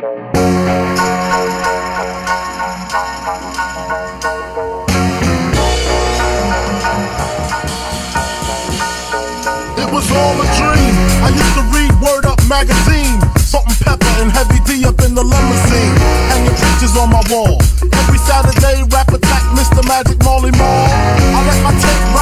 It was all a dream. I used to read Word Up magazine, Salt and Pepper and Heavy D up in the limousine, hanging pictures on my wall. Every Saturday, rap attack, Mr. Magic Marley Marl. I let my tape